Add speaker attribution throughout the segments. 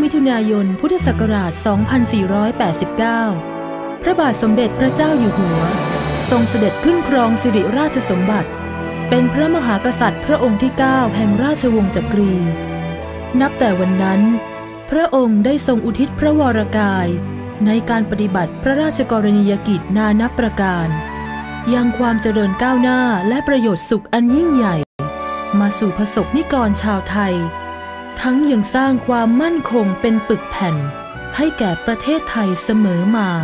Speaker 1: มิถุนายน พุทธศักราช 2489 พระบาทสมเด็จพระเจ้าอยู่หัวทรงเสด็จขึ้นครองสิริราชสมบัติเป็นพระมหากษัตริย์พระองค์ที่ 9 แห่งราชวงศ์จักรีนับแต่วันนั้นพระองค์ได้ทรงอุทิศพระวรกายในการปฏิบัติพระราชกรณียกิจนานับประการยังความเจริญก้าวหน้าและประโยชน์สุขอันยิ่งใหญ่มาสู่ประสบนิกรชาวไทยทั้งยังสร้างความมั่นคงเป็นปึกแผ่นให้แก่ประเทศไทยเสมอมา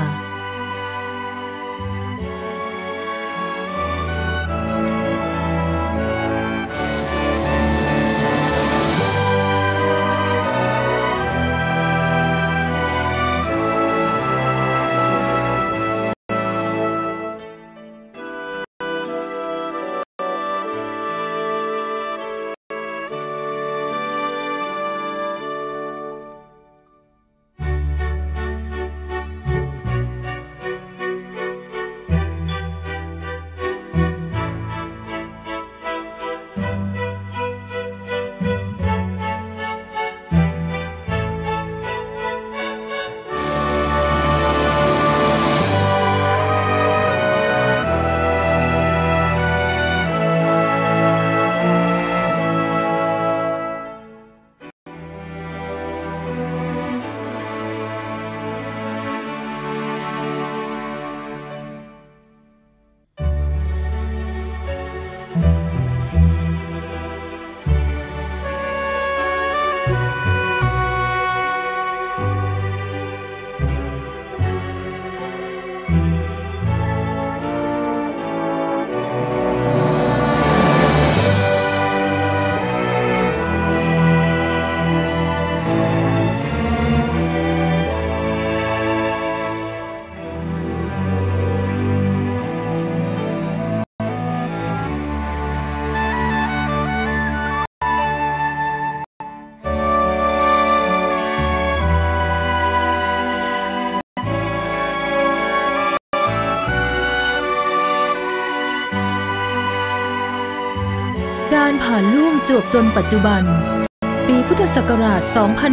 Speaker 1: การผ่านล่วงจวบจนปัจจุบันปีพุทธศักราช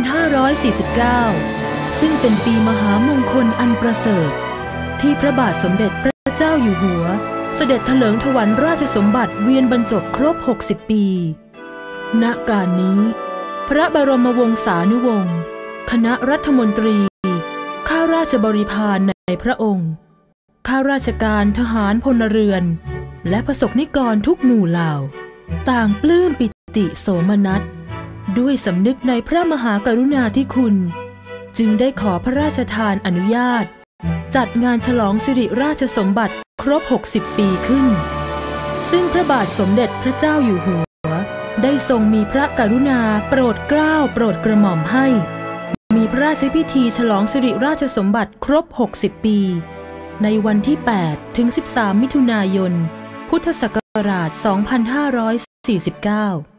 Speaker 1: 2549 ซึ่งเป็นปีมหามงคลอันประเสริฐที่พระบาทสมเด็จพระเจ้าอยู่หัวเสด็จเถลิงถวัลย์ราชสมบัติเวียนบรรจบครบ 60 ปี ณ การนี้พระบรมวงศานุวงศ์คณะรัฐมนตรีข้าราชบริพารในพระองค์ข้าราชการทหารพลเรือนและประสบนิกรทุกหมู่เหล่าต่างปลื้มปิติโสมนัสด้วยสำนึกในพระมหากรุณาธิคุณจึงได้ขอพระราชทานอนุญาตจัดงานฉลองสิริราชสมบัติครบ 60 ปีขึ้นซึ่งพระบาทสมเด็จพระเจ้าอยู่หัวได้ทรงมีพระกรุณาโปรดเกล้าโปรดกระหม่อมให้มีพระราชพิธีฉลองสิริราชสมบัติครบ 60 ปีในวันที่ 8 ถึง 13 มิถุนายน พุทธศักราช 2549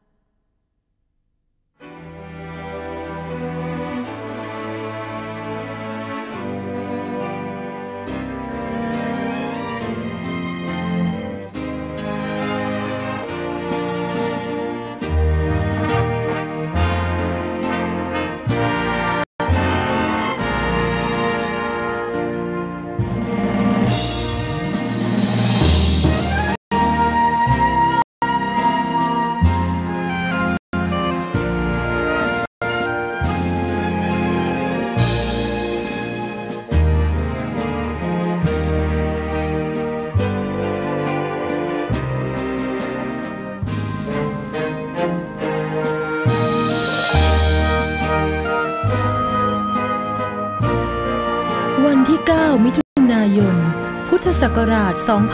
Speaker 1: วันที่ 9 มิถุนายน พุทธศักราช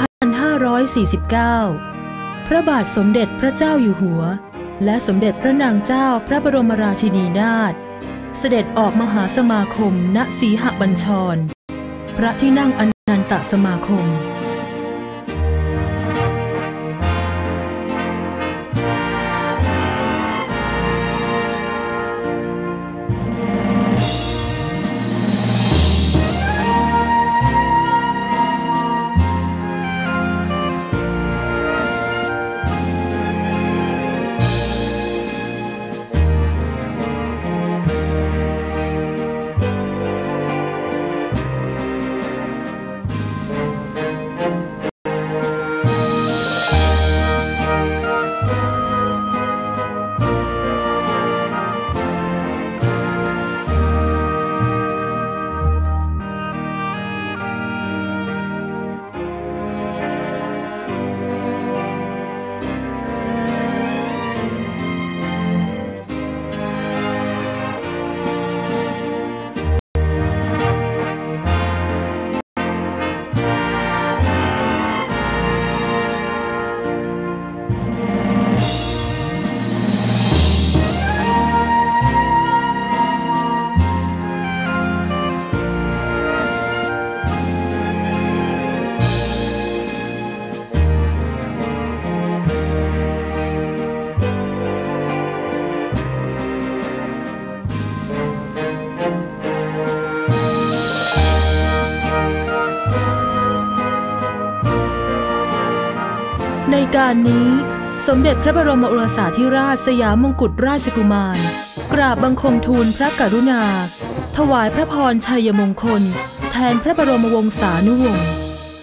Speaker 1: 2549 พระบาทสมเด็จพระเจ้าอยู่หัวและสมเด็จพระนางเจ้าพระบรมราชินีนาถเสด็จออกมหาสมาคมณสีหบัญชร พระที่นั่งอนันตสมาคม พการนี้สมเด็จพระบรมโอรสาธิราชสยามมงกุฎราชกุมารกราบบังคมทูลพระกรุณาถวายพระพรชัยมงคลแทนพระบรมวงศานุวงศ์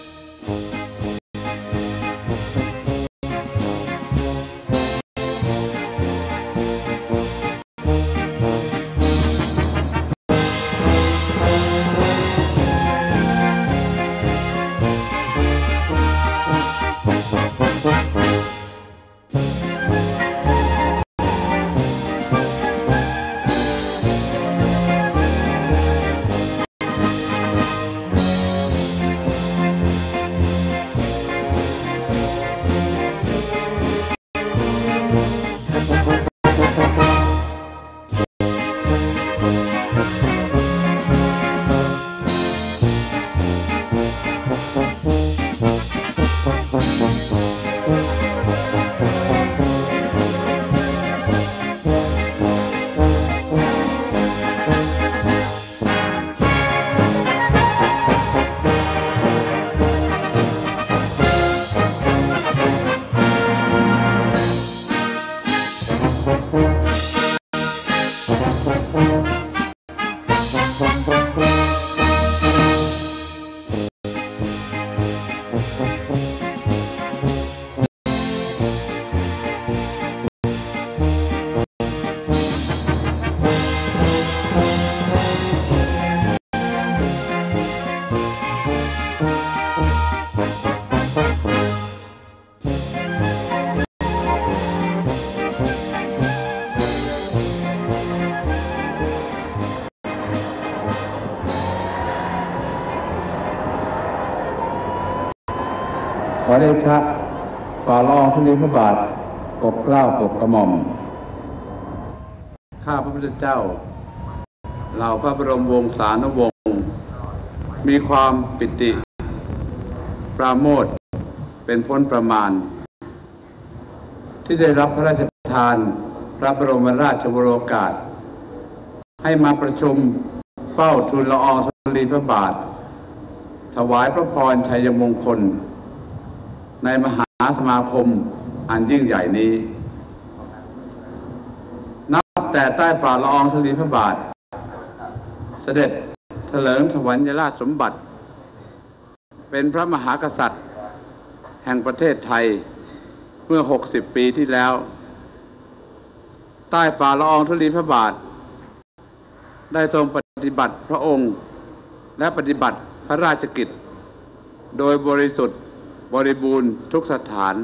Speaker 2: ขอเดชะฝ่าละอองธุลีพระบาทปกเกล้าปกกระหม่อมข้าพระพุทธเจ้าเหล่าพระบรมวงศานุวงศ์มีความปิติปราโมทย์เป็นพ้นประมาณที่ได้รับพระราชทานพระบรมราชวโรกาสให้มาประชุมเฝ้าทูลละอองธุลีพระบาทถวายพระพรชัยมงคลในมหาสมาคมอันยิ่งใหญ่นี้นับแต่ใต้ฝ่าละอองธุลีพระบาทเสด็จเถลิงถวัลยราชสมบัติเป็นพระมหากษัตริย์แห่งประเทศไทยเมื่อ60 ปีที่แล้วใต้ฝ่าละอองธุลีพระบาทได้ทรงปฏิบัติพระองค์และปฏิบัติพระราชกิจโดยบริสุทธิ์บริบูรณ์ทุกสถาน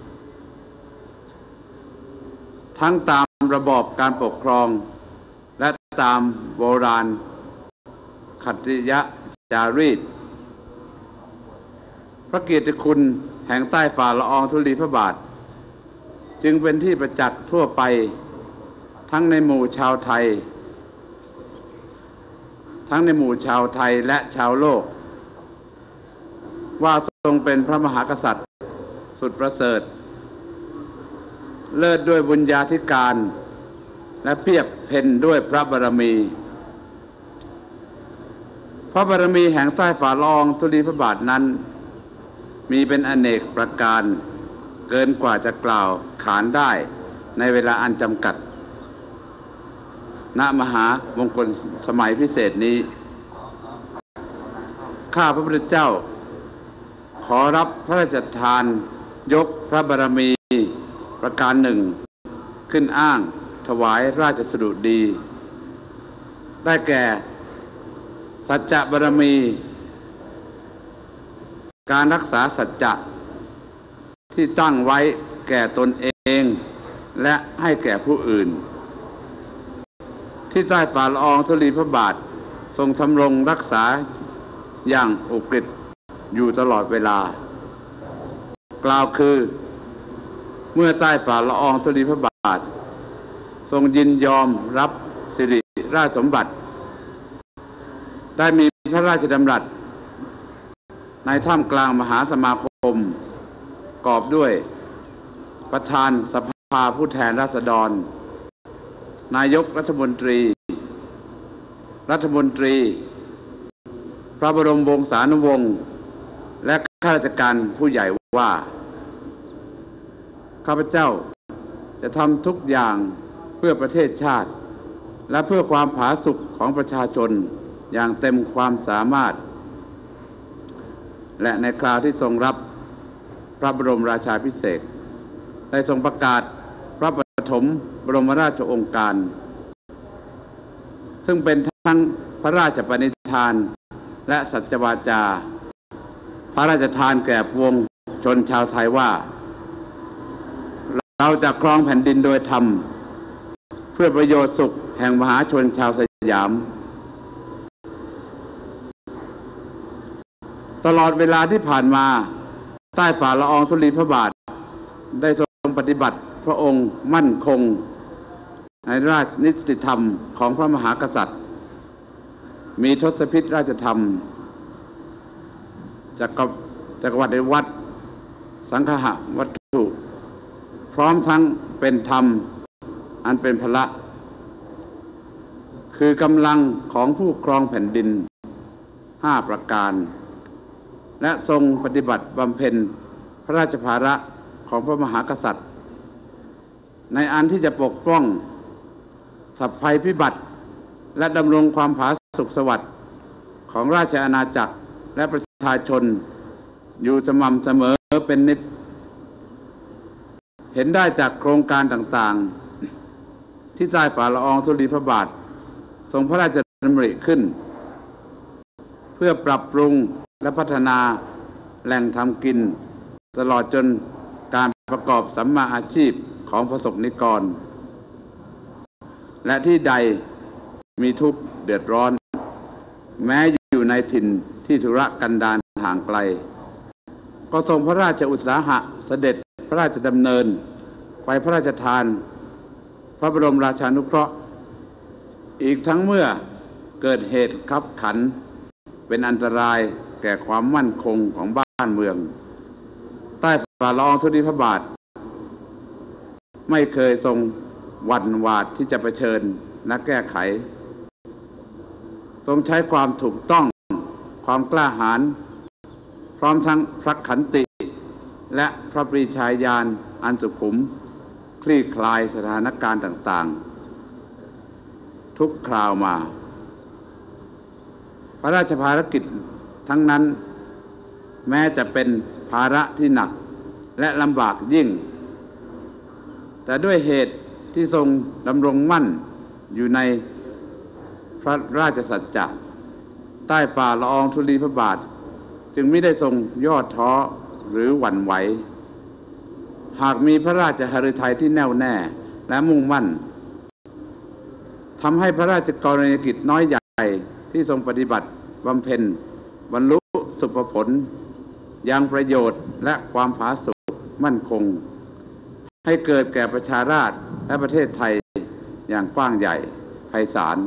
Speaker 2: ทั้งตามระบอบการปกครองและตามโบราณคติยจารีตพระเกียรติคุณแห่งใต้ฝ่าละอองธุลีพระบาทจึงเป็นที่ประจักษ์ทั่วไปทั้งในหมู่ชาวไทยและชาวโลกว่าทรงเป็นพระมหากษัตริย์สุดประเสริฐเลิศด้วยบุญญาธิการและเพียบเพ็ญด้วยพระบารมีพระบารมีแห่งใต้ฝ่าละอองธุลีพระบาทนั้นมีเป็นอเนกประการเกินกว่าจะกล่าวขานได้ในเวลาอันจำกัดณมหามงคลสมัยพิเศษนี้ข้าพระพุทธเจ้าขอรับพระราชทานยกพระบารมีประการหนึ่งขึ้นอ้างถวายราชสดุดีได้แก่สัจจะบารมีการรักษาสัจจะที่ตั้งไว้แก่ตนเองและให้แก่ผู้อื่นที่ใต้ฝ่าละอองธุลีพระบาททรงทำรงรักษาอย่างอุกฤษอยู่ตลอดเวลากล่าวคือเมื่อใต้ฝ่าละอองธุลีพระบาททรงยินยอมรับสิริราชสมบัติได้มีพระราชดำรัสในท่ามกลางมหาสมาคมกอบด้วยประธานสภาผู้แทนราษฎรนายกรัฐมนตรีพระบรมวงศานุวงศ์และข้าราชการผู้ใหญ่ว่าข้าพเจ้าจะทำทุกอย่างเพื่อประเทศชาติและเพื่อความผาสุกของประชาชนอย่างเต็มความสามารถและในคราวที่ทรงรับพระบรมราชาภิเษกได้ทรงประกาศพระปฐมบรมราชโองการซึ่งเป็นทั้งพระราชปณิธานและสัจวาจาพระราชทานแก่ปวงชนชาวไทยว่าเราจะครองแผ่นดินโดยธรรมเพื่อประโยชน์สุขแห่งมหาชนชาวสยามตลอดเวลาที่ผ่านมาใต้ฝ่าละอองธุลีพระบาทได้ทรงปฏิบัติพระองค์มั่นคงในราชนิติธรรมของพระมหากษัตริย์มีทศพิธราชธรรมจักรวรรดิวัตรสังฆะวัตถุพร้อมทั้งเป็นธรรมอันเป็นพละคือกำลังของผู้ครองแผ่นดิน5ประการและทรงปฏิบัติบำเพ็ญพระราชภาระของพระมหากษัตริย์ในอันที่จะปกป้องสัพภัยพิบัติและดำรงความผาสุกสวัสดิ์ของราชอาณาจักรและประชาชนอยู่สม่ำเสมอเป็นนิจเห็นได้จากโครงการต่างๆที่ใต้ฝ่าละอองธุลีพระบาททรงพระราชดำริขึ้นเพื่อปรับปรุงและพัฒนาแหล่งทำกินตลอดจนการประกอบสัมมาอาชีพของประสบนิกรและที่ใดมีทุกข์เดือดร้อนแม้อยู่ในถิ่นที่ธุรกันดารห่างไกลก็ทรงพระราชอุตสาหะเสด็จพระราชดำเนินไปพระราชทานพระบรมราชานุเคราะห์อีกทั้งเมื่อเกิดเหตุคับขันเป็นอันตรายแก่ความมั่นคงของบ้านเมืองใต้ฝ่าละอองธุลีพระบาทไม่เคยทรงหวั่นหวาดที่จะเผชิญและแก้ไขทรงใช้ความถูกต้องความกล้าหาญพร้อมทั้งพระขันติและพระปรีชาญาณอันสุขุมคลี่คลายสถานการณ์ต่างๆทุกคราวมาพระราชภารกิจทั้งนั้นแม้จะเป็นภาระที่หนักและลำบากยิ่งแต่ด้วยเหตุที่ทรงดำรงมั่นอยู่ในพระราชสัจจะใต้ฝ่าละอองธุลีพระบาทจึงไม่ได้ทรงย่อท้อหรือหวั่นไหวหากมีพระราชหฤทัยที่แน่วแน่และมุ่งมั่นทำให้พระราชกรณียกิจน้อยใหญ่ที่ทรงปฏิบัติบำเพ็ญบรรลุสุภผลยังประโยชน์และความผาสุกมั่นคงให้เกิดแก่ประชาราษฎร์และประเทศไทยอย่างกว้างใหญ่ไพศาล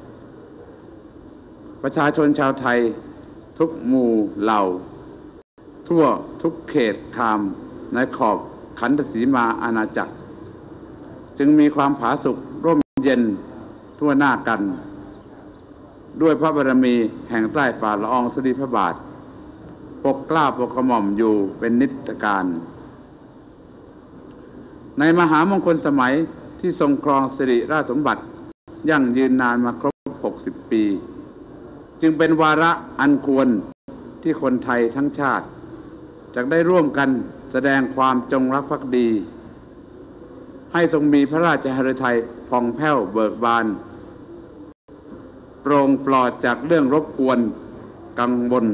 Speaker 2: ประชาชนชาวไทยทุกหมู่เหล่าทั่วทุกเขตคามในขอบขันธสีมาอาณาจักรจึงมีความผาสุกร่มเย็นทั่วหน้ากันด้วยพระบารมีแห่งใต้ฝ่าละอองธุลีพระบาทปกเกล้าปกกระหม่อมอยู่เป็นนิจการในมหามงคลสมัยที่ทรงครองสิริราชสมบัติยั่งยืนนานมาครบ60 ปีจึงเป็นวาระอันควรที่คนไทยทั้งชาติจะได้ร่วมกันแสดงความจงรักภักดีให้ทรงมีพระราชหฤทัยผ่องแผ้วเบิกบานโปร่งปลอดจากเรื่องรบกวนกังวล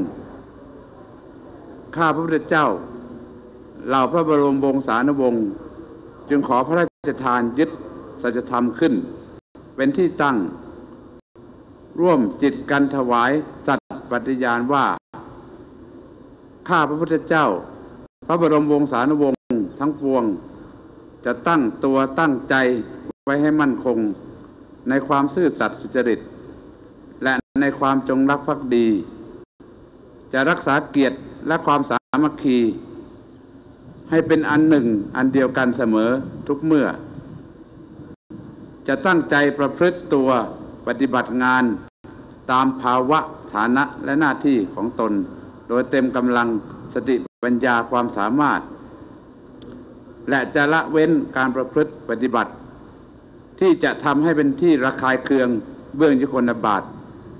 Speaker 2: ข้าพระพุทธเจ้าเหล่าพระบรมวงศานุวงศ์จึงขอพระราชทานยึดสัจธรรมขึ้นเป็นที่ตั้งร่วมจิตกันถวายสัตย์ปฏิญาณว่าข้าพระพุทธเจ้าพระบรมวงศานุวงศ์ทั้งปวงจะตั้งตัวตั้งใจไว้ให้มั่นคงในความซื่อสัตย์สุจริตและในความจงรักภักดีจะรักษาเกียรติและความสามัคคีให้เป็นอันหนึ่งอันเดียวกันเสมอทุกเมื่อจะตั้งใจประพฤติตัวปฏิบัติงานตามภาวะฐานะและหน้าที่ของตนโดยเต็มกำลังสติปัญญาความสามารถและจะละเว้นการประพฤติปฏิบัติที่จะทำให้เป็นที่ระคายเคืองเบื้องยุคลบาท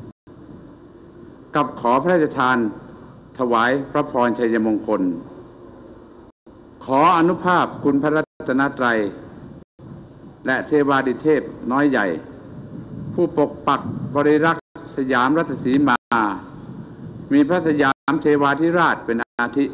Speaker 2: กับขอพระราชทานถวายพระพรชัยมงคลขออนุภาพคุณพระรัตนตรัยและเทวาดิเทพน้อยใหญ่ผู้ปกปักบริรักษ์สยามรัตนสีมามีพระสยามเทวาธิราชเป็นอาทิ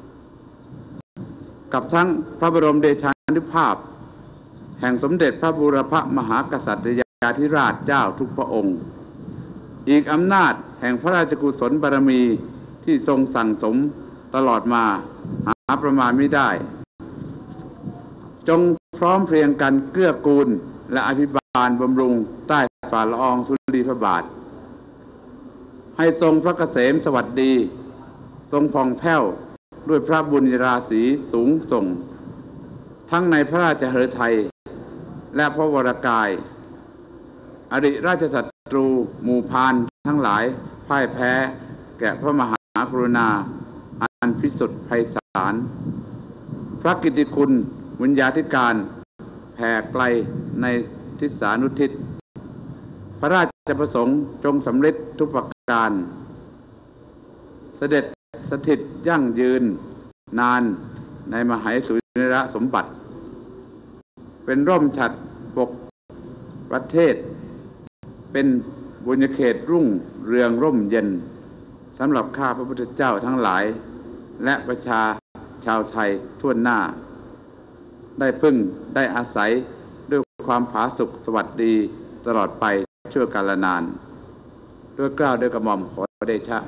Speaker 2: กับทั้งพระบรมเดชานุภาพแห่งสมเด็จพระบูรพมหากษัตริยาธิราชเจ้าทุกพระองค์อีกอำนาจแห่งพระราชกุศลบารมีที่ทรงสั่งสมตลอดมาหาประมาณไม่ได้จงพร้อมเพรียงกันเกื้อกูลและอภิบาลบำรุงใต้ฝ่าละอองธุลีพระบาทให้ทรงพระเกษมสวัสดีทรงผ่องแผ้วด้วยพระบุญราศีสูงส่งทั้งในพระราชฤทัยและพระวรกายอริราชศัตรูหมู่พานทั้งหลายพ่ายแพ้แก่พระมหากรุณาอันพิสุทธิ์ไพศาลพระกิตติคุณวิญญาธิการแผ่ไกลในทิศานุทิศพระราชประสงค์จงสำเร็จทุกประการเสด็จสถิตยั่งยืนนานในมหาสุริยสมบัติเป็นร่มฉัตรปกประเทศเป็นบุญเขตรุ่งเรืองร่มเย็นสำหรับข้าพระพุทธเจ้าทั้งหลายและประชาชาวไทยทั่วหน้าได้พึ่งได้อาศัยด้วยความผาสุกสวัสดีตลอดไปชั่วกาลนานด้วยเกล้าด้วยกระหม่อมขอเดชะ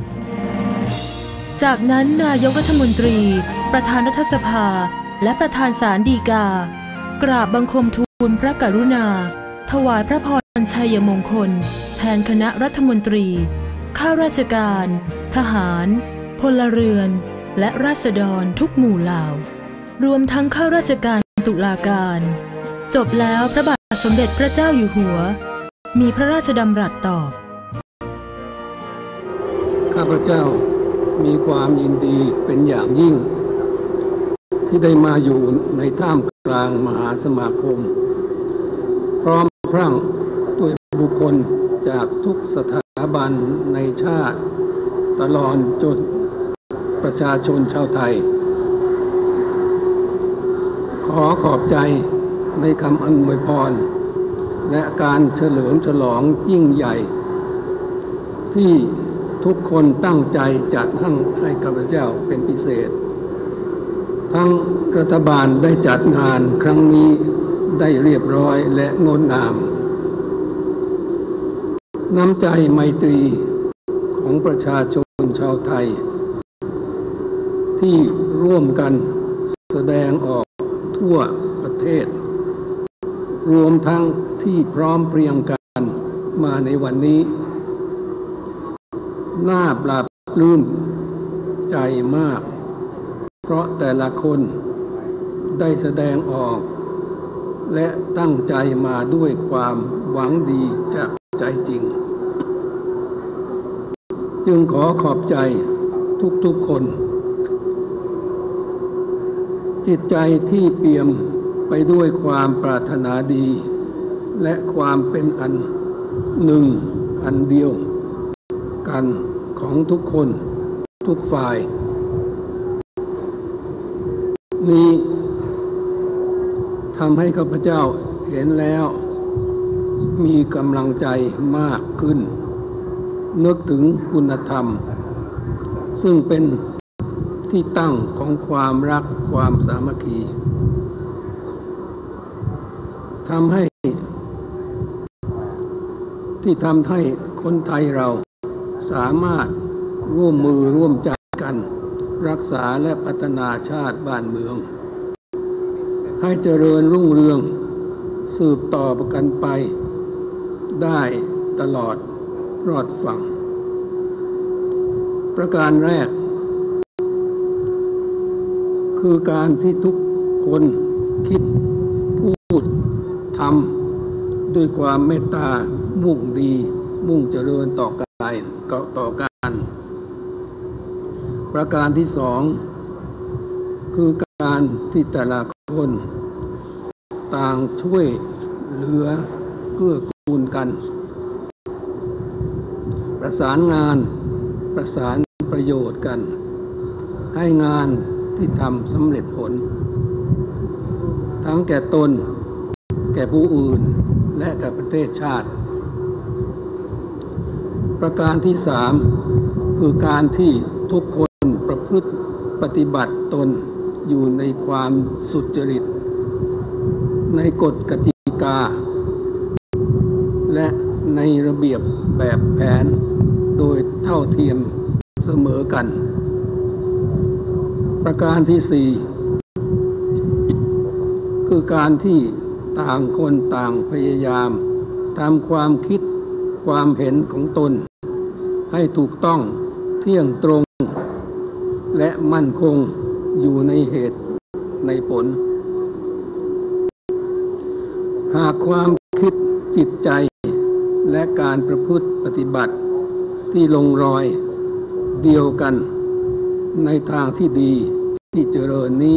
Speaker 1: จากนั้นนายกรัฐมนตรีประธานรัฐสภาและประธานศาลฎีกากราบบังคมทูลพระกรุณาถวายพระพรชัยมงคลแทนคณะรัฐมนตรีข้าราชการทหารพลเรือนและราษฎรทุกหมู่เหล่ารวมทั้งข้าราชการตุลาการจบแล้วพระบาทสมเด็จพระเจ้าอยู่หัวมีพระราชดำรัสตอบ
Speaker 3: ข้าพเจ้ามีความยินดีเป็นอย่างยิ่งที่ได้มาอยู่ในท่ามกลางมหาสมาคมพร้อมพรั่งด้วยบุคคลจากทุกสถาบันในชาติตลอดจนประชาชนชาวไทยขอขอบใจในคำอวยพรและการเฉลิมฉลองยิ่งใหญ่ที่ทุกคนตั้งใจจัดให้ข้าพเจ้าเป็นพิเศษทั้งรัฐบาลได้จัดงานครั้งนี้ได้เรียบร้อยและงดงามน้ำใจไมตรีของประชาชนชาวไทยที่ร่วมกันแสดงออกทั่วประเทศรวมทั้งที่พร้อมเพรียงกันมาในวันนี้น่าปลาบปลื้มใจมากเพราะแต่ละคนได้แสดงออกและตั้งใจมาด้วยความหวังดีจากใจจริงจึงขอขอบใจทุกๆคนจิตใจที่เปี่ยมไปด้วยความปรารถนาดีและความเป็นอันหนึ่งอันเดียวกันของทุกคนทุกฝ่ายนี้ทำให้ข้าพเจ้าเห็นแล้วมีกำลังใจมากขึ้นนึกถึงคุณธรรมซึ่งเป็นที่ตั้งของความรักความสามัคคีทำให้คนไทยเราสามารถร่วมมือร่วมใจกันรักษาและพัฒนาชาติบ้านเมืองให้เจริญรุ่งเรืองสืบต่อกันไปได้ตลอดรอดฝั่งประการแรกคือการที่ทุกคนคิดพูดทำด้วยความเมตตามุ่งดีมุ่งเจริญต่อกันประการที่สองคือการที่แต่ละคนต่างช่วยเหลือเกื้อกูลกันประสานงานประสานประโยชน์กันให้งานที่ทำสำเร็จผลทั้งแก่ตนแก่ผู้อื่นและแก่ประเทศชาติประการที่3คือการที่ทุกคนประพฤติปฏิบัติตนอยู่ในความสุจริตในกฎกติกาและในระเบียบแบบแผนโดยเท่าเทียมเสมอกันประการที่4คือการที่ต่างคนต่างพยายามทำความคิดความเห็นของตนให้ถูกต้องเที่ยงตรงและมั่นคงอยู่ในเหตุในผลหากความคิดจิตใจและการประพฤติปฏิบัติที่ลงรอยเดียวกันในทางที่ดีที่เจริญนี้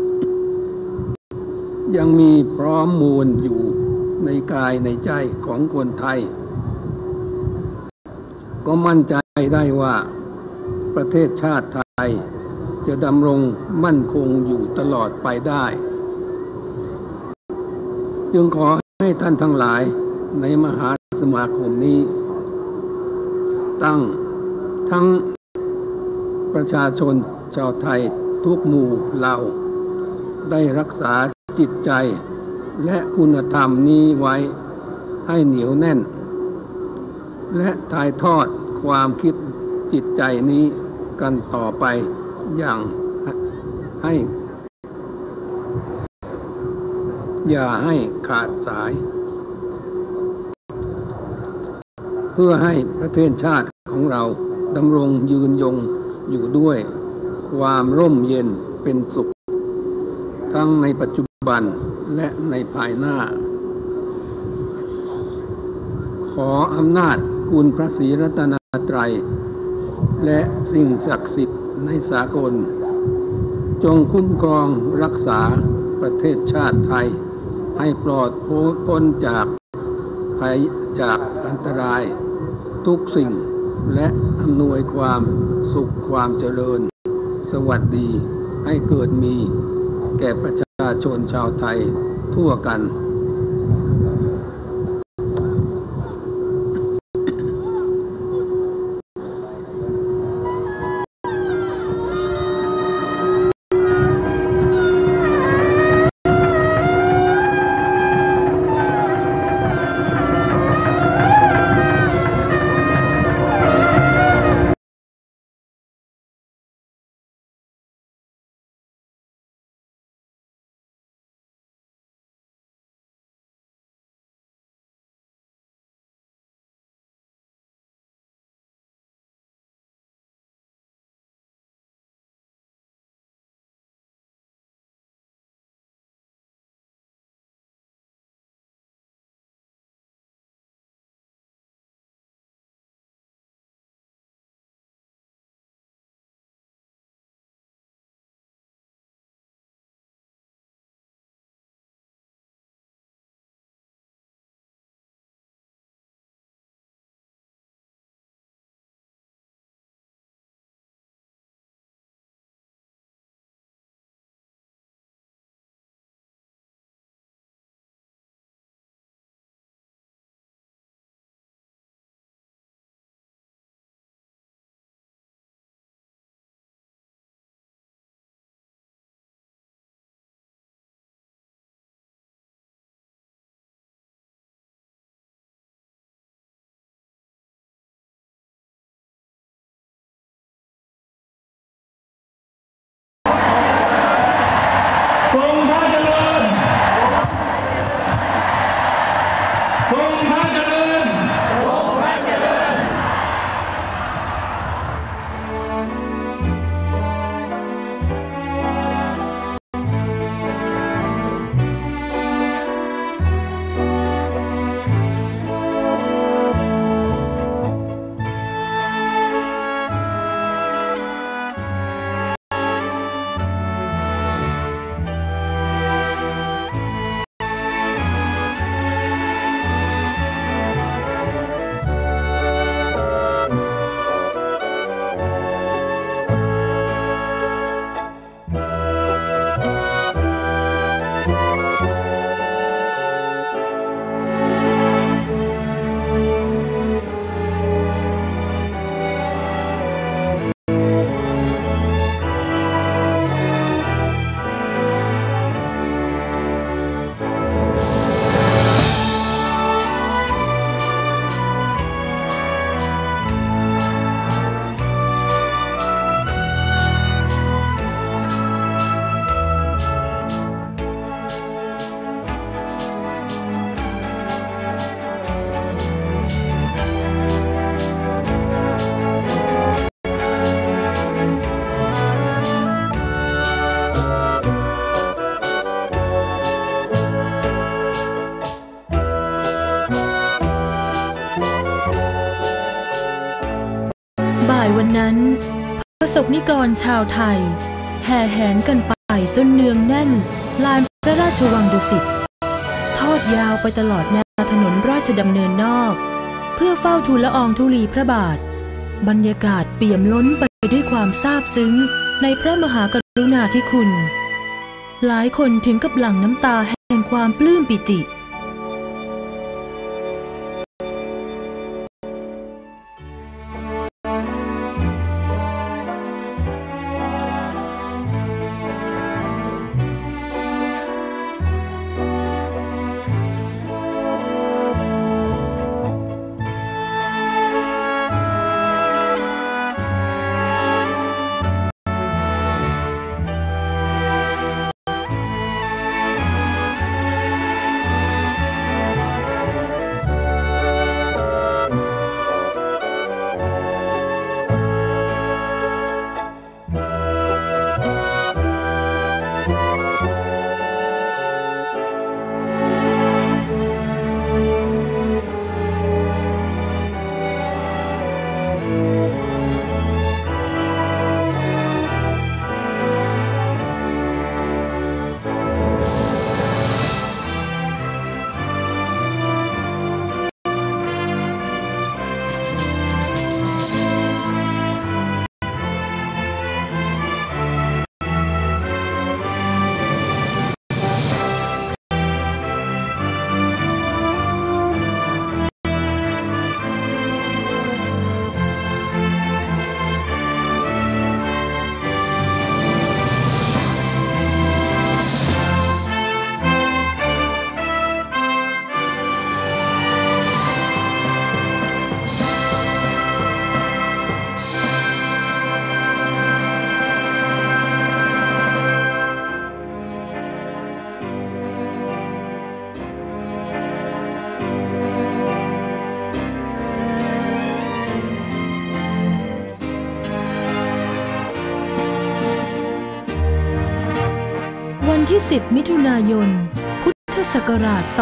Speaker 3: ยังมีพร้อมมูลอยู่ในกายในใจของคนไทยก็มั่นใจได้ว่าประเทศชาติไทยจะดำรงมั่นคงอยู่ตลอดไปได้จึงขอให้ท่านทั้งหลายในมหาสมาคมนี้ตั้งทั้งประชาชนชาวไทยทุกหมู่เหล่าได้รักษาจิตใจและคุณธรรมนี้ไว้ให้เหนียวแน่นและถ่ายทอดความคิดจิตใจนี้กันต่อไปอย่างอย่าให้ขาดสายเพื่อให้ประเทศชาติของเราดำรงยืนยงอยู่ด้วยความร่มเย็นเป็นสุขทั้งในปัจจุบันและในภายหน้าขออำนาจคุณพระศรีรัตนตรัยและสิ่งศักดิ์สิทธิ์ในสากลจงคุ้มครองรักษาประเทศชาติไทยให้ปลอดพ้นจากภัยจากอันตรายทุกสิ่งและอำนวยความสุขความเจริญสวัสดีให้เกิดมีแก่ประชาชนชาวไทยทั่วกัน
Speaker 1: บ่ายวันนั้นประสบนิกรชาวไทยแห่แหนกันไปจนเนืองแน่นลานพระราชวังดุสิตทอดยาวไปตลอดแนวถนนราชดำเนินนอกเพื่อเฝ้าทูลละอองธุลีพระบาทบรรยากาศเปี่ยมล้นไปด้วยความซาบซึ้งในพระมหากรุณาธิคุณหลายคนถึงกับหลั่งน้ำตาแห่งความปลื้มปิติวันที่10 มิถุนายน พุทธศักราช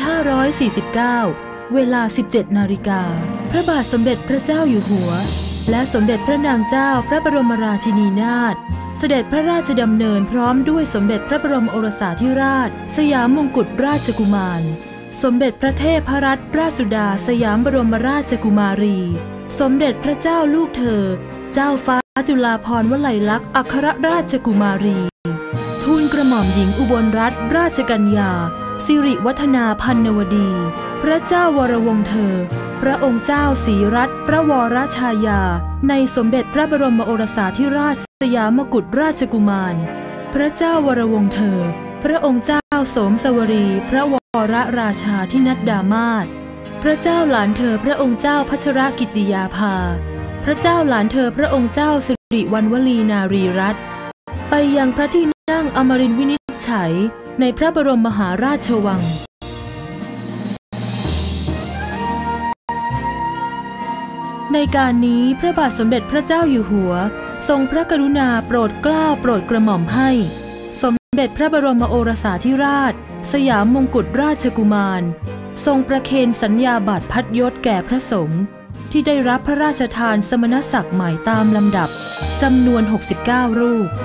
Speaker 1: 2549 เวลา 17 นาฬิกา พระบาทสมเด็จพระเจ้าอยู่หัวและสมเด็จพระนางเจ้าพระบรมราชินีนาถเสด็จพระราชดำเนินพร้อมด้วยสมเด็จพระบรมโอรสาธิราชสยามมงกุฎราชกุมารสมเด็จพระเทพรัตนราชสุดาสยามบรมราชกุมารีสมเด็จพระเจ้าลูกเธอเจ้าฟ้าจุฬาภรณ์วลัยลักษณ์อัครราชกุมารีทูลกระหม่อมหญิงอุบลรัตนราชกัญญาสิริวัฒนาพันนวดีพระเจ้าวรวงศ์เธอพระองค์เจ้าศรีรัตนพระวรชายาในสมเด็จพระบรมโอรสาธิราชสยามกุฎราชกุมารพระเจ้าวรวงศ์เธอพระองค์เจ้าโสมสวรีพระวรราชาธินัดดามาศพระเจ้าหลานเธอพระองค์เจ้าพัชรกิติยาภาพระเจ้าหลานเธอพระองค์เจ้าสิริวัณวลีนารีรัตน์ไปยังพระที่นั่งอมรินทร์วินิจฉัยในพระบรมมหาราชวังในการนี้พระบาทสมเด็จพระเจ้าอยู่หัวทรงพระกรุณาโปรดเกล้าโปรดกระหม่อมให้สมเด็จพระบรมโอรสาธิราชสยามมงกุฎราชกุมารทรงประเคนสัญญาบัตรพัดยศแก่พระสงฆ์ที่ได้รับพระราชทานสมณศักดิ์ใหม่ตามลำดับจำนวน69รูป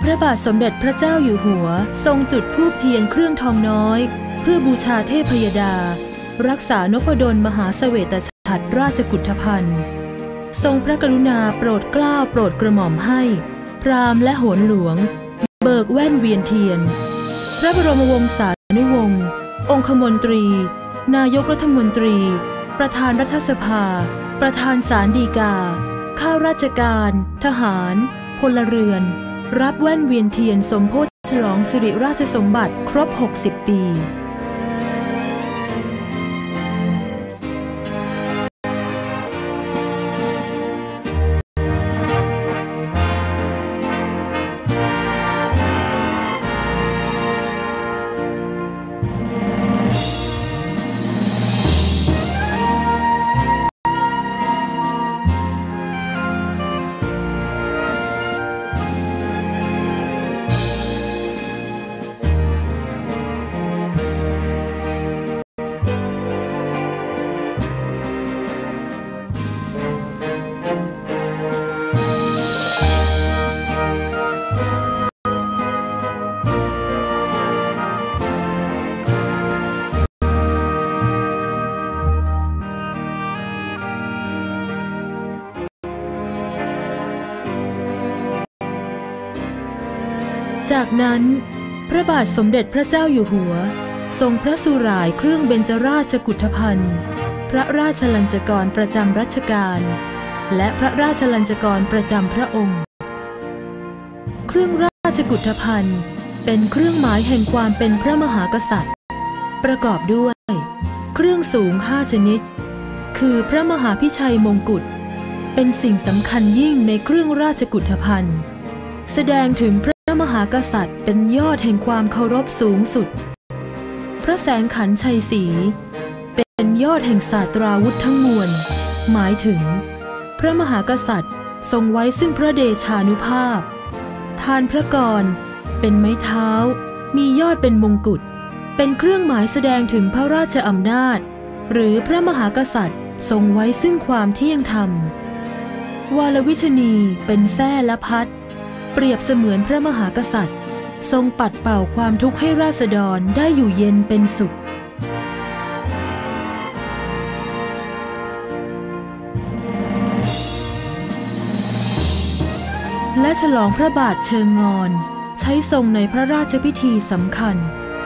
Speaker 1: ระบาทสมเด็จพระเจ้าอยู่หัวทรงจุดธูปเทียนเครื่องทองน้อยเพื่อบูชาเทพยดารักษานพดลมหาเสวตฉัตรราชกุฏภัณฑ์ทรงพระกรุณาโปรดเกล้าโปรดกระหม่อมให้พราหมณ์และโหรหลวงเบิกแว่นเวียนเทียนพระบรมวงศานุวงศ์องคมนตรีนายกรัฐมนตรีประธานรัฐสภาประธานศาลฎีกาข้าราชการทหารพลเรือนรับแว่นเวียนเทียนสมโภชฉลองสิริราชสมบัติครบ60 ปีจากนั้นพระบาทสมเด็จพระเจ้าอยู่หัวทรงพระสุร่ายเครื่องเบญจราชกุฏภัณฑ์พระราชลัญจกรประจำรัชกาลและพระราชลัญจกรประจำพระองค์เครื่องราชกุฏภัณฑ์เป็นเครื่องหมายแห่งความเป็นพระมหากษัตริย์ประกอบด้วยเครื่องสูง5 ชนิดคือพระมหาพิชัยมงกุฎเป็นสิ่งสำคัญยิ่งในเครื่องราชกุฏภัณฑ์แสดงถึงพระมหากษัตริย์เป็นยอดแห่งความเคารพสูงสุดพระแสงขันชัยศรีเป็นยอดแห่งศาสตราวุธทั้งมวลหมายถึงพระมหากษัตริย์ทรงไว้ซึ่งพระเดชานุภาพทานพระกรเป็นไม้เท้ามียอดเป็นมงกุฎเป็นเครื่องหมายแสดงถึงพระราชอำนาจหรือพระมหากษัตริย์ทรงไว้ซึ่งความเที่ยงธรรมวาลวิชนีเป็นแส้และพัดเปรียบเสมือนพระมหากษัตริย์ทรงปัดเป่าความทุกข์ให้ราษฎรได้อยู่เย็นเป็นสุขและฉลองพระบาทเชิงงอนใช้ทรงในพระราชพิธีสำคัญ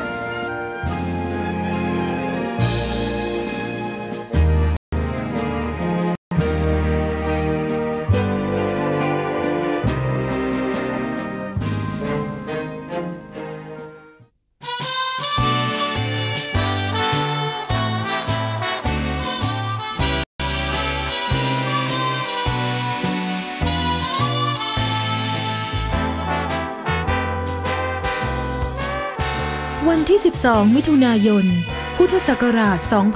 Speaker 1: วันที่ 12 มิถุนายน พุทธศักราช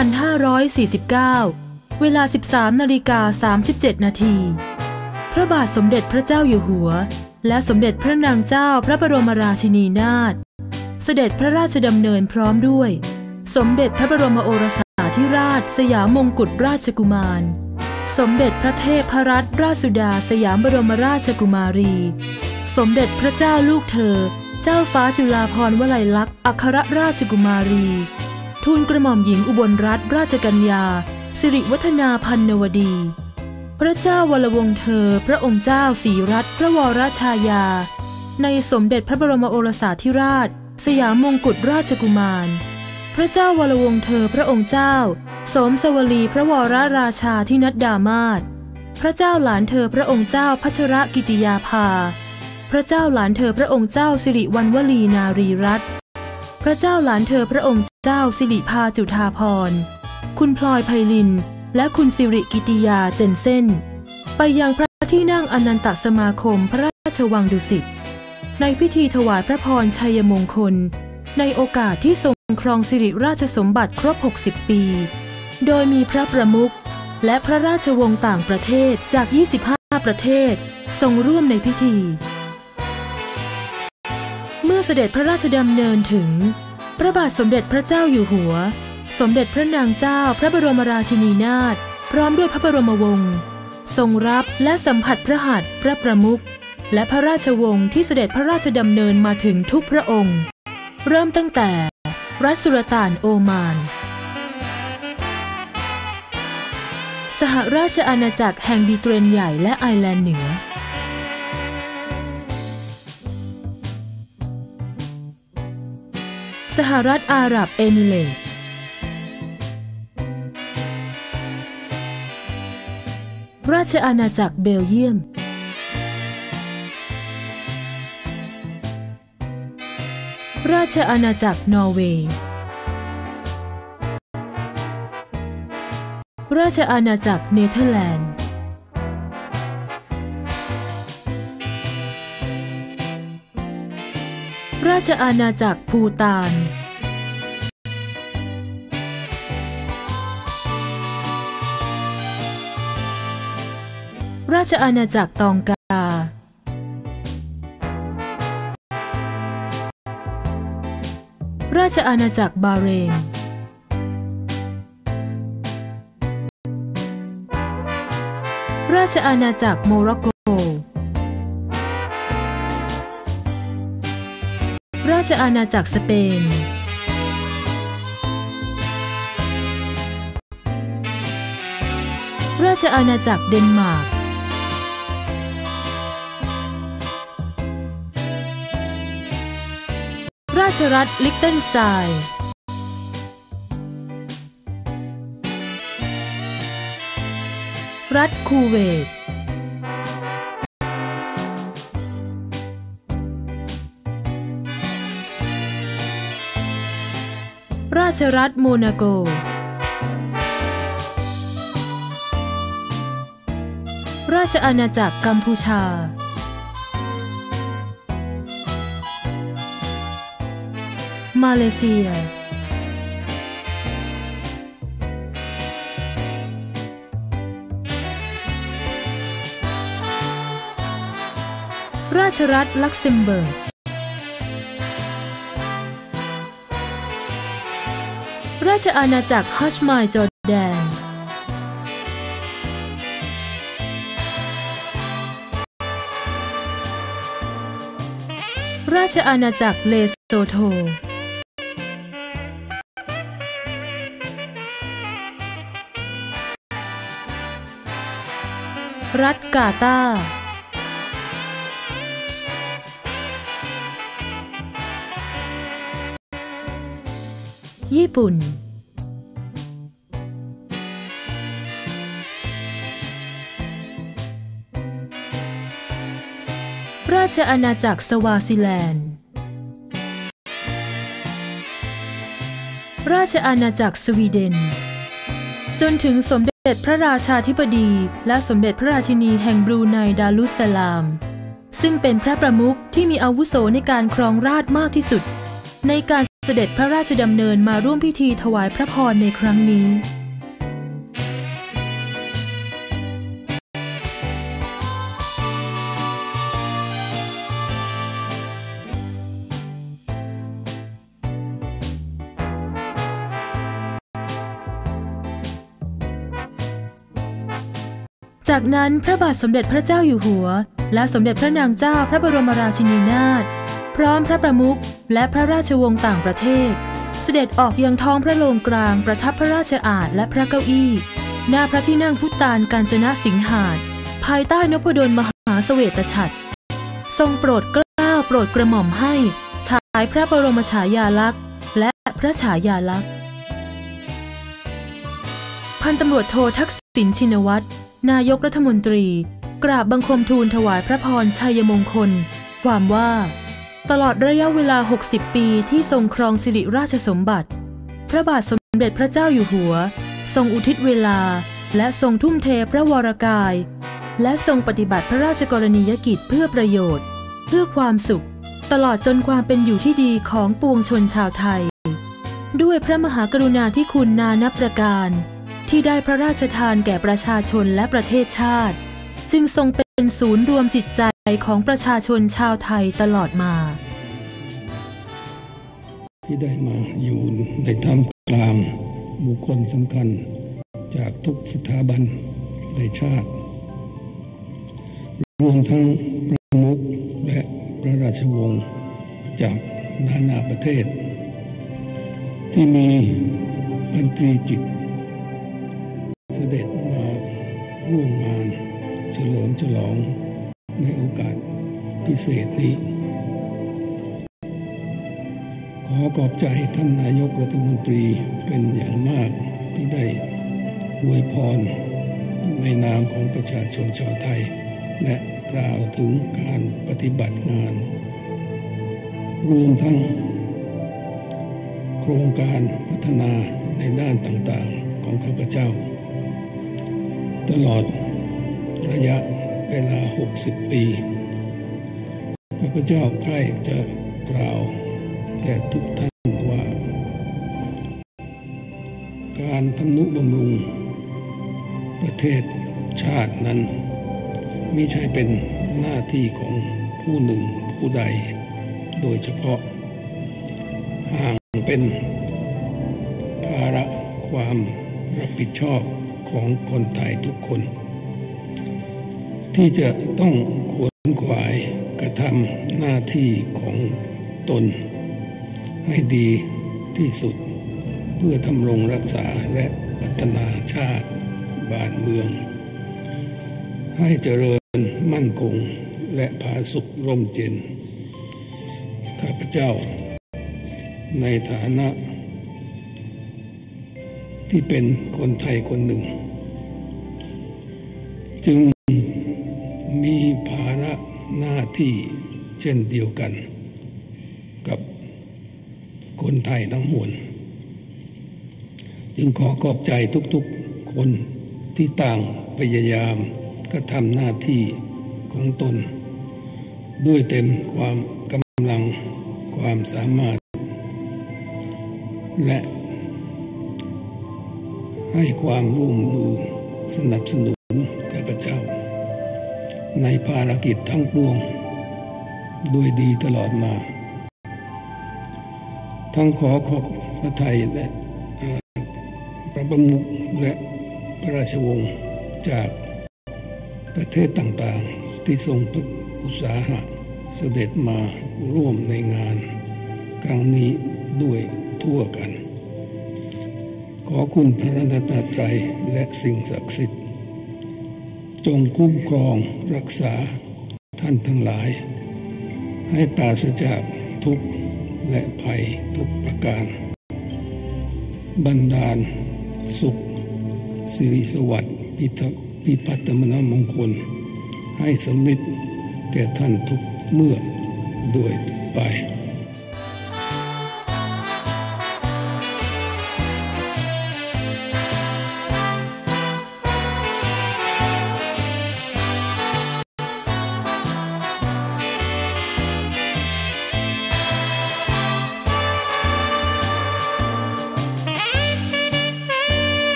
Speaker 1: 2549 เวลา 13:37 นาทีพระบาทสมเด็จพระเจ้าอยู่หัวและสมเด็จพระนางเจ้าพระบรมราชินีนาถเสด็จพระราชดำเนินพร้อมด้วยสมเด็จพระบรมโอรสาธิราชสยามมงกุฎราชกุมารสมเด็จพระเทพรัตนราชสุดาสยามบรมราชกุมารีสมเด็จพระเจ้าลูกเธอเจ้าฟ้าจุฬาภรณ์วลัยลักษณ์อัครราชกุมารีทูลกระหม่อมหญิงอุบลรัตนราชกัญญาสิริวัฒนาพันนวดีพระเจ้าวรวงศ์เธอพระองค์เจ้าศรีรัตนพระวรชายาในสมเด็จพระบรมโอรสาธิราชสยามมงกุฎราชกุมารพระเจ้าวรวงศ์เธอพระองค์เจ้าโสมสวลีพระวรราชาธินัดดามาศพระเจ้าหลานเธอพระองค์เจ้าพัชรกิติยาภาพระเจ้าหลานเธอพระองค์เจ้าสิริวัณวลีนารีรัตน์พระเจ้าหลานเธอพระองค์เจ้าสิริภาจุฑาภรณ์คุณพลอยไพลินและคุณสิริกิติยาเจนเซ่นไปยังพระที่นั่งอนันตสมาคมพระราชวังดุสิตในพิธีถวายพระพรชัยมงคลในโอกาสที่ทรงครองสิริราชสมบัติครบ60 ปีโดยมีพระประมุขและพระราชวงศ์ต่างประเทศจาก25ประเทศทรงร่วมในพิธีเมื่อเสด็จพระราชดำเนินถึงพระบาทสมเด็จพระเจ้าอยู่หัวสมเด็จพระนางเจ้าพระบรมราชินีนาถพร้อมด้วยพระบรมวงศ์ทรงรับและสัมผัสพระหัตถ์พระประมุขและพระราชวงศ์ที่เสด็จพระราชดำเนินมาถึงทุกพระองค์เริ่มตั้งแต่รัฐสุลต่านโอมานสหราชอาณาจักรแห่งบีเตรนใหญ่และไอร์แลนด์เหนือสหรัฐอาหรับเอมิเรตส์ราชอาณาจักรเบลเยียมราชอาณาจักรนอร์เวย์ราชอาณาจักรเนเธอร์แลนด์ราชอาณาจักรภูฏานราชอาณาจักรตองการาชอาณาจักรบาห์เรนราชอาณาจักรโมร็อกโกราชอาณาจักรสเปนราชอาณาจักรเดนมาร์กราชรัฐลิกเทนสไตน์รัฐคูเวตราชรัฐโมนาโกราชอาณาจักรกัมพูชามาเลเซียราชรัฐลักเซมเบิร์กราชอาณาจักรฮัชไมล์จอร์แดนราชอาณาจักรเลโซโธรัฐกาตาร์ญี่ปุ่นราชอาณาจักรสวาซิแลนด์ราชอาณาจักรสวีเดนจนถึงสมเด็จพระราชาธิบดีและสมเด็จพระราชินีแห่งบรูไนดารุสสลามซึ่งเป็นพระประมุขที่มีอาวุโสในการครองราชย์มากที่สุดในการเสด็จพระราชดำเนินมาร่วมพิธีถวายพระพรในครั้งนี้จากนั้นพระบาทสมเด็จพระเจ้าอยู่หัวและสมเด็จพระนางเจ้าพระบรมราชินีนาถพร้อมพระประมุขและพระราชวงศ์ต่างประเทศเสด็จออกยังท้องพระโรงกลางประทับพระราชอาสน์และพระเก้าอี้หน้าพระที่นั่งพุตานกาญจนสิงหาสน์ภายใต้นพดลมหาเสวตฉัตรทรงโปรดเกล้าโปรดกระหม่อมให้ฉายพระบรมฉายาลักษณ์และพระฉายาลักษณ์พันตำรวจโททักษิณชินวัตรนายกรัฐมนตรีกราบบังคมทูลถวายพระพรชัยมงคลความว่าตลอดระยะเวลา60ปีที่ทรงครองสิริราชสมบัติพระบาทสมเด็จพระเจ้าอยู่หัวทรงอุทิศเวลาและทรงทุ่มเทพระวรกายและทรงปฏิบัติพระราชกรณียกิจเพื่อประโยชน์เพื่อความสุขตลอดจนความเป็นอยู่ที่ดีของปวงชนชาวไทยด้วยพระมหากรุณาธิคุณนานับประการที่ได้พระราชทานแก่ประชาชนและประเทศชาติจึงทรงเป็นศูนย์รวมจิตใจของประชาชนชาวไทยตลอดมา
Speaker 3: ที่ได้มาอยู่ในท่ามกลางบุคคลสำคัญจากทุกสถาบันในชาติรวมทั้งประมุขราชวงศ์จากนานาประเทศที่มีพันตรีจิตเสด็จมาร่วมงานเฉลิมฉลองในโอกาสพิเศษนี้ขอขอบใจท่านนายกรัฐมนตรีเป็นอย่างมากที่ได้อวยพรในนามของประชาชนชาวไทยและกล่าวถึงการปฏิบัติงานรวมทั้งโครงการพัฒนาในด้านต่างๆของข้าพเจ้าตลอดระยะเวลา60 ปีข้าพเจ้าใคร่จะกล่าวแก่ทุกท่านว่าการทำนุบำรุงประเทศชาตินั้นไม่ใช่เป็นหน้าที่ของผู้หนึ่งผู้ใดโดยเฉพาะห่างเป็นภาระความรับผิดชอบของคนไทยทุกคนที่จะต้องขวนขวายกระทำหน้าที่ของตนให้ดีที่สุดเพื่อทำรงรักษาและพัฒนาชาติบ้านเมืองให้เจริญมั่นคงและผาสุกร่มเย็นข้าพเจ้าในฐานะที่เป็นคนไทยคนหนึ่งจึงมีภาระหน้าที่เช่นเดียวกันกับคนไทยทั้งมวลจึงขอขอบใจทุกๆคนที่ต่างพยายามกระทำหน้าที่ของตนด้วยเต็มความกำลังความสามารถและให้ความร่วมมือสนับสนุนข้าพเจ้าในภารกิจทั้งปวงด้วยดีตลอดมาทั้งขอขอบพระทัยและพระประมุขและพระราชวงศ์จากประเทศต่างๆที่ทรงอุตสาหะเสด็จมาร่วมในงานครั้งนี้ด้วยทั่วกันขอคุณพระรัตนตรัยและสิ่งศักดิ์สิทธิ์จงคุ้มครองรักษาท่านทั้งหลายให้ปราศจากทุกข์และภัยทุกประการบันดาลสุขสิริสวัสดิ์พิพัฒนมงคลให้สำเร็จแก่ท่านทุกเมื่อโดยไป